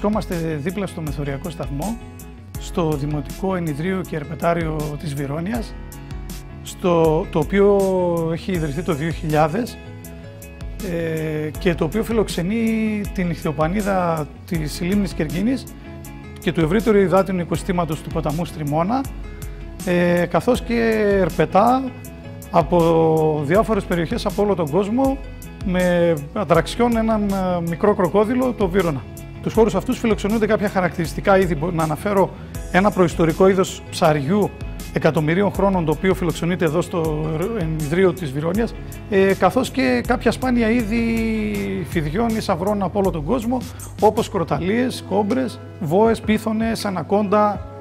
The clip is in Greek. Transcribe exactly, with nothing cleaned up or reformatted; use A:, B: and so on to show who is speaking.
A: Βρισκόμαστε δίπλα στο μεθοριακό σταθμό, στο Δημοτικό Ενιδρίο και Ερπετάριο της Βυρώνιας, στο, το οποίο έχει ιδρυθεί το δύο χιλιάδες ε, και το οποίο φιλοξενεί την ιχθυοπανίδα της λίμνης Κεργίνης και του ευρύτερου υδάτινου οικοσυστήματος του ποταμού Στριμώνα, ε, καθώς και ερπετά από διάφορες περιοχές από όλο τον κόσμο, με ατραξιόν έναν μικρό κροκόδιλο, το Βύρωνα. Τους χώρους αυτούς φιλοξενούνται κάποια χαρακτηριστικά είδη. Να αναφέρω ένα προϊστορικό είδος ψαριού εκατομμυρίων χρόνων, το οποίο φιλοξενείται εδώ στο Ενιδρίο της Βυρώνιας, ε, καθώς και κάποια σπάνια είδη φιδιών ή σαυρών από όλο τον κόσμο, όπως κροταλίες, κόμπρες, βόες, πίθωνες, ανακόντα,